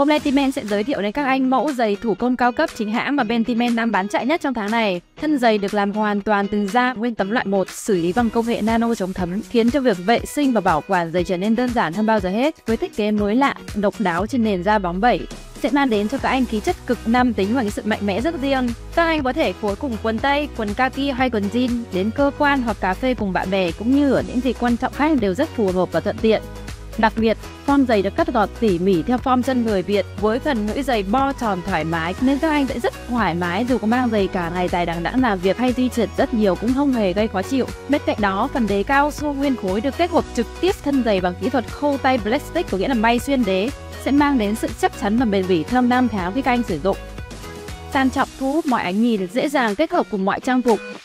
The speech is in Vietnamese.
Hôm nay Timen sẽ giới thiệu đến các anh mẫu giày thủ công cao cấp chính hãng mà bên Timen đang bán chạy nhất trong tháng này. Thân giày được làm hoàn toàn từ da nguyên tấm loại 1, xử lý bằng công nghệ nano chống thấm, khiến cho việc vệ sinh và bảo quản giày trở nên đơn giản hơn bao giờ hết. Với thiết kế mới lạ, độc đáo trên nền da bóng bẩy, sẽ mang đến cho các anh khí chất cực nam tính và cái sự mạnh mẽ rất riêng. Các anh có thể phối cùng quần tây, quần kaki hay quần jean đến cơ quan hoặc cà phê cùng bạn bè, cũng như ở những dịp quan trọng khác đều rất phù hợp và thuận tiện. Đặc biệt, form giày được cắt gọt tỉ mỉ theo form chân người Việt với phần lưỡi giày bo tròn thoải mái, nên các anh sẽ rất thoải mái dù có mang giày cả ngày dài đằng đẵng làm việc hay di chuyển rất nhiều cũng không hề gây khó chịu. Bên cạnh đó, phần đế cao su nguyên khối được kết hợp trực tiếp thân giày bằng kỹ thuật khâu tay plastic, có nghĩa là may xuyên đế, sẽ mang đến sự chắc chắn và bền bỉ theo năm tháng khi các anh sử dụng. Sang trọng, thu hút mọi ánh nhìn, dễ dàng kết hợp cùng mọi trang phục.